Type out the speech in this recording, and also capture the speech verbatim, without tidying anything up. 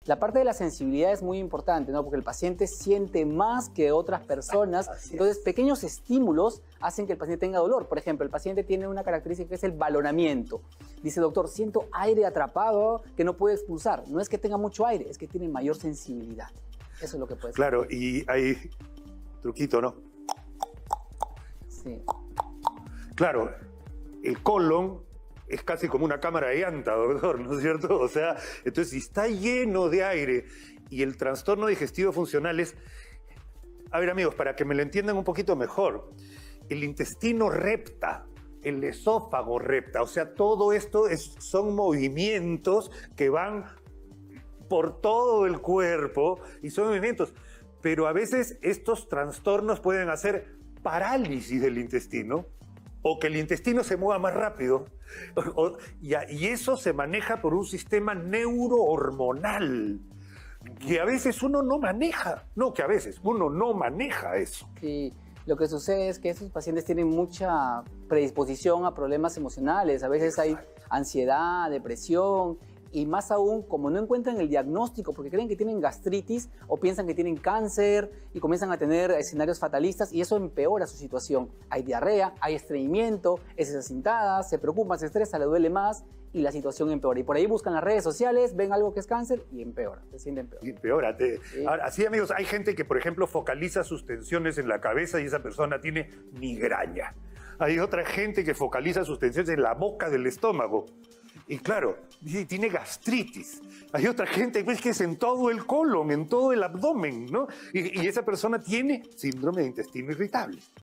La parte de la sensibilidad es muy importante, ¿no? Porque el paciente siente más que otras personas. Entonces, pequeños estímulos hacen que el paciente tenga dolor. Por ejemplo, el paciente tiene una característica que es el balonamiento. Dice, doctor, siento aire atrapado que no puede expulsar. No es que tenga mucho aire, es que tiene mayor sensibilidad. Eso es lo que puede ser. Claro, y hay truquito, ¿no? Sí. Claro, el colon es casi como una cámara de llanta, doctor, ¿no es cierto? O sea, entonces si está lleno de aire y el trastorno digestivo funcional es... A ver, amigos, para que me lo entiendan un poquito mejor, el intestino repta, el esófago repta, o sea, todo esto es, son movimientos que van por todo el cuerpo y son movimientos, pero a veces estos trastornos pueden hacer parálisis del intestino, o que el intestino se mueva más rápido. O, y, a, y eso se maneja por un sistema neurohormonal que a veces uno no maneja. No, que a veces uno no maneja eso. Sí, lo que sucede es que estos pacientes tienen mucha predisposición a problemas emocionales. A veces hay ansiedad, depresión. Y más aún, como no encuentran el diagnóstico porque creen que tienen gastritis o piensan que tienen cáncer y comienzan a tener escenarios fatalistas y eso empeora su situación. Hay diarrea, hay estreñimiento, heces acintadas, se preocupan, se estresa, le duele más y la situación empeora. Y por ahí buscan las redes sociales, ven algo que es cáncer y empeora, se sienten peor. Y empeora. Te... Sí. Ahora, así, amigos, hay gente que, por ejemplo, focaliza sus tensiones en la cabeza y esa persona tiene migraña. Hay otra gente que focaliza sus tensiones en la boca del estómago. Y claro, tiene gastritis. Hay otra gente pues, que es en todo el colon, en todo el abdomen, ¿no? Y, y esa persona tiene síndrome de intestino irritable.